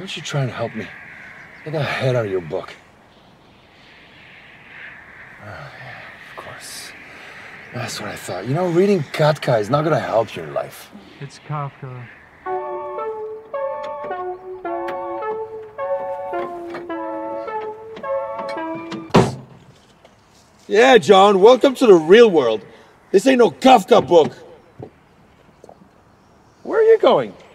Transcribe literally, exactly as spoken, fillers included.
Aren't you trying to help me? Get the head out of your book. Oh, yeah, of course. That's what I thought. You know, reading Kafka is not going to help your life. It's Kafka. Yeah, John, welcome to the real world. This ain't no Kafka book. Where are you going?